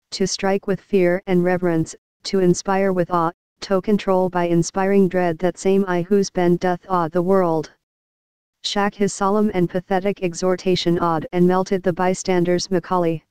to strike with fear and reverence, to inspire with awe, to control by inspiring dread, that same I whose bend doth awe the world. Shack his solemn and pathetic exhortation awed and melted the bystanders. Macaulay.